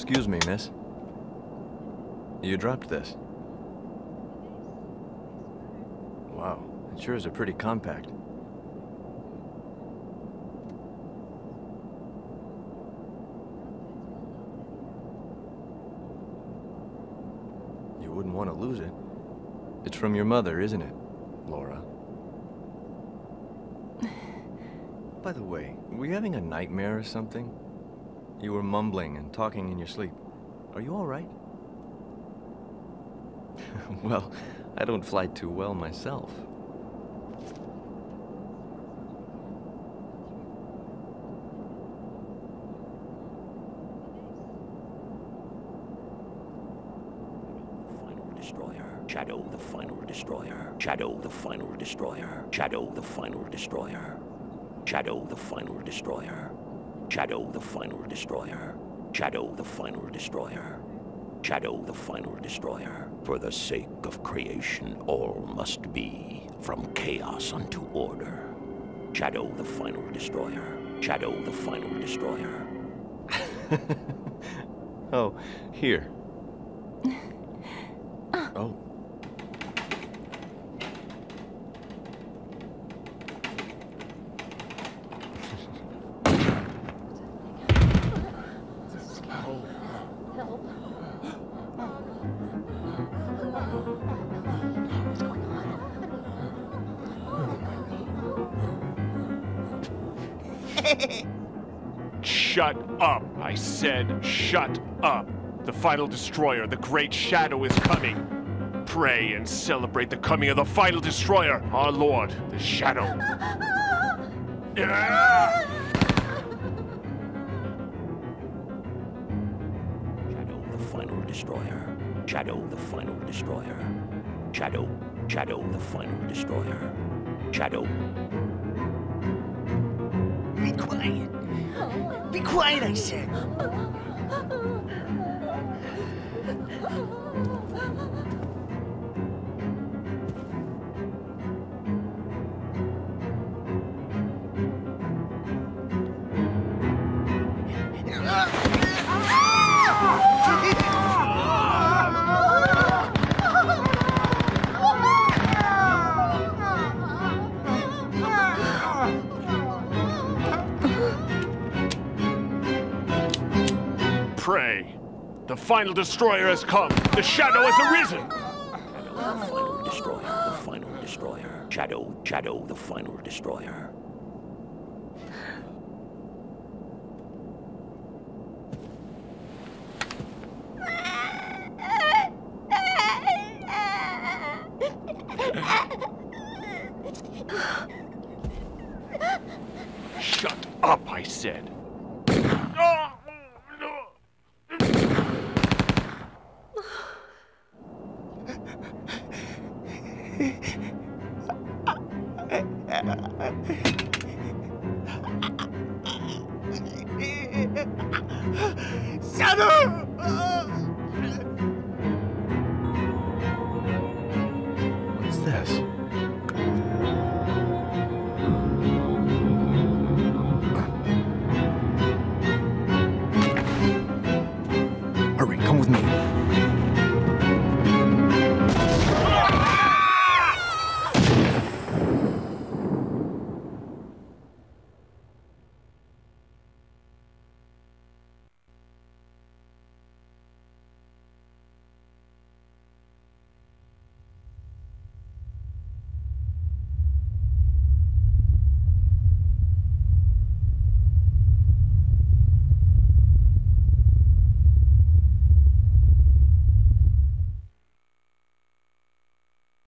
Excuse me, miss. You dropped this. Wow, it sure is a pretty compact. You wouldn't want to lose it. It's from your mother, isn't it, Laura? By the way, were you having a nightmare or something? You were mumbling and talking in your sleep. Are you all right? Well, I don't fly too well myself. Shadow the final destroyer. Shadow the final destroyer. Shadow the final destroyer. Shadow the final destroyer. Shadow the final destroyer. Shadow the final destroyer. Shadow the final destroyer. For the sake of creation, all must be, from chaos unto order. Shadow the final destroyer. Shadow the final destroyer. Oh, here. Oh. Shut up! I said, shut up! The final destroyer, the great shadow, is coming. Pray and celebrate the coming of the final destroyer, our lord, the shadow. Shadow the final destroyer. Shadow the final destroyer. Shadow the final destroyer. Shadow. Be quiet. Be quiet, I said. Pray. The final destroyer has come. The shadow has arisen. The final destroyer. The final destroyer. Shadow the final destroyer. Shut up, I said.